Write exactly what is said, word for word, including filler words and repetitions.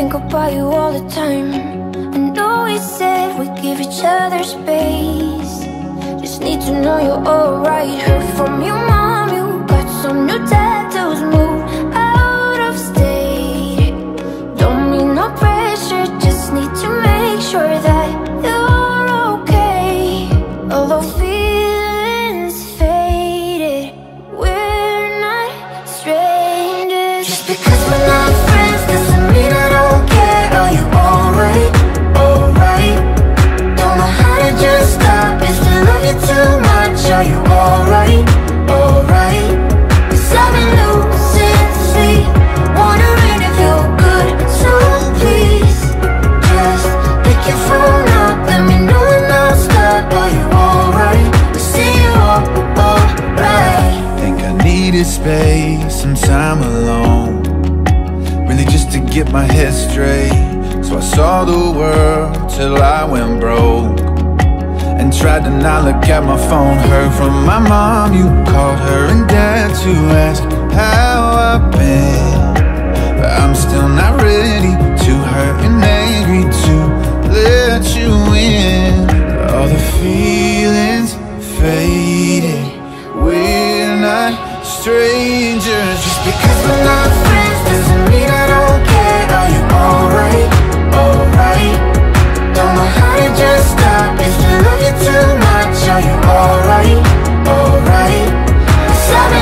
think about you all the time. I know we said we'd give each other space. Just need to know you're alright. Heard from your mom you got some new tattoos, moved out of state. Don't need no pressure, just need to make sure that you're okay. Although feelings faded, we're not strangers. Just because we're not friends doesn't mean I don't care. Are you alright? Alright. Don't know how to just stop. Is to love you too much? Are you alright? Alright. Cause I've been losing sleep, wondering if you're good. So please, just pick your phone up, let me know when I'll stop. Are you alright? I see you alright. Think I needed space, some time alone, really just to get my head straight. So I saw the world till I went broke, and tried to not look at my phone. Heard from my mom you called her and dad to ask how I've been, but I'm still not ready, too hurt and angry to let you in. All the feelings faded, we're not strangers. Just because we're not friends doesn't mean I don't care. Are you alright? Alright. Don't know how to just stop. Is to love you too much? Are you alright? Alright. Cause I've